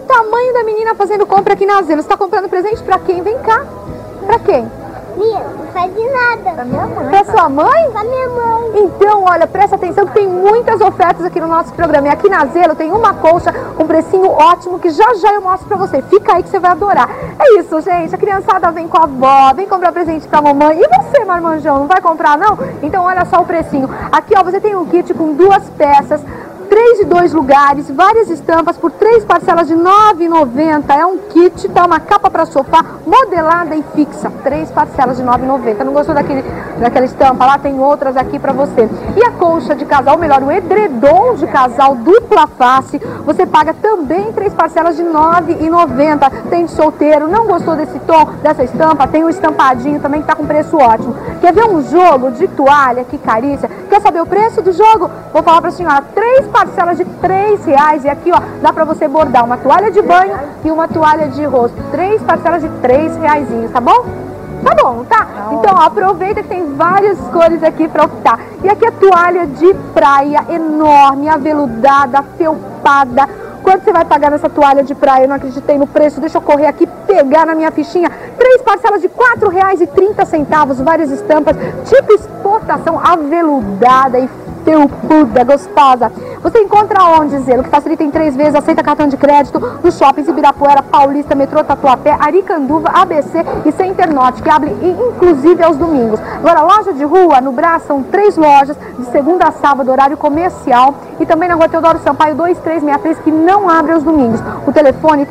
tamanho da menina fazendo compra aqui na Zelo. Você tá comprando presente pra quem? Vem cá. Pra quem? Não faz de nada. Pra minha mãe. Pra sua mãe? Pra minha mãe. Então, olha, presta atenção que tem muitas ofertas aqui no nosso programa. E aqui na Zelo tem uma colcha com precinho ótimo que já já eu mostro pra você. Fica aí que você vai adorar. É isso, gente. A criançada vem com a avó, vem comprar presente pra mamãe. E você, marmanjão, não vai comprar, não? Então, olha só o precinho. Aqui, ó, você tem um kit com 2 peças, 3 de 2 lugares, várias estampas por 3 parcelas de R$ 9,90. É um kit, tá? Uma capa para sofá modelada e fixa. 3 parcelas de R$ 9,90. Não gostou daquela estampa? Lá tem outras aqui para você. E a colcha de casal, melhor, o edredom de casal dupla face, você paga também 3 parcelas de R$ 9,90. Tem de solteiro, não gostou desse tom, dessa estampa? Tem o estampadinho também que tá com preço ótimo. Quer ver um jogo de toalha? Que carícia. Quer saber o preço do jogo? Vou falar pra senhora. 3 parcelas de R$ 3,00. E aqui, ó, dá pra você bordar uma toalha de banho e uma toalha de rosto. 3 parcelas de R$ 3,00, tá bom? Tá bom, tá? Então, ó, aproveita que tem várias cores aqui pra optar. E aqui a toalha de praia enorme, aveludada, felpada. Quanto você vai pagar nessa toalha de praia? Eu não acreditei no preço. Deixa eu correr aqui, pegar na minha fichinha. 3 parcelas de R$ 4,30. Várias estampas, tipo exportação, aveludada e felpuda, gostosa. Você encontra onde, Zelo? Que facilita em 3 vezes, aceita cartão de crédito nos shoppings Ibirapuera, Paulista, Metrô Tatuapé, Aricanduva, ABC e Center Norte, que abre inclusive aos domingos. Agora, loja de rua, no Brás, são 3 lojas, de segunda a sábado, horário comercial, e também na rua Teodoro Sampaio 2363, que não abre aos domingos. O telefone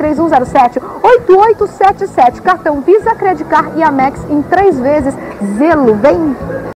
3107-8877, cartão Visa, Credicar e Amex em 3 vezes. Zelo, vem!